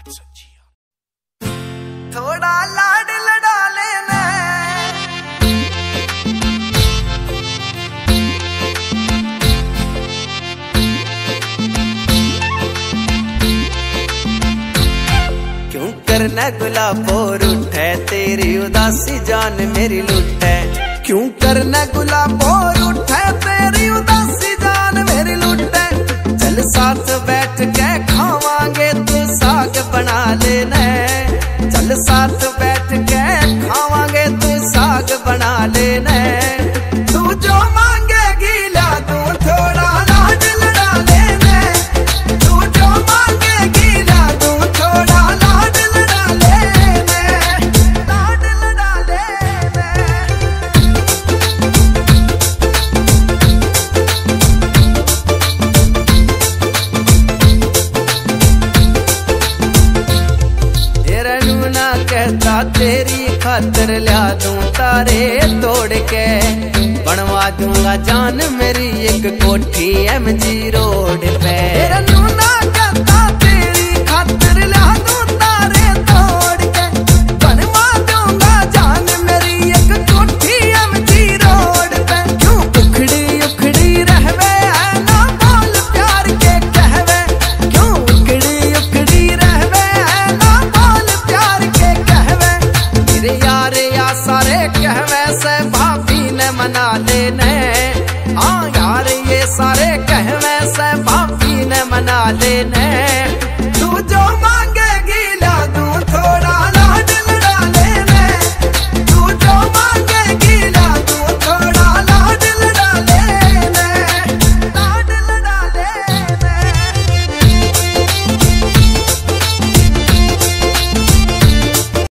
थोड़ा लाड लड़ा लेना क्यों करना गुलाबोर उठे तेरी उदासी जान मेरी लुटे क्यों करना गुलाबोर उठे तेरी उदासी जान मेरी लुटे चल साथ बैठ के खावांगे तू साग बना लेना चल साथ बैठ के खावांगे तू साग बना लेना तू जो मांगेगी ला तू थोड़ा लाड लड़ा लेना तू जो मांगेगी ला तू थोड़ा लाड लड़ा लेना लाड लड़ा लेना कहता तेरी खातर ला दूं तारे तोड़ के बनवा दूंगा जान मेरी एक कोठी MG रोड पे।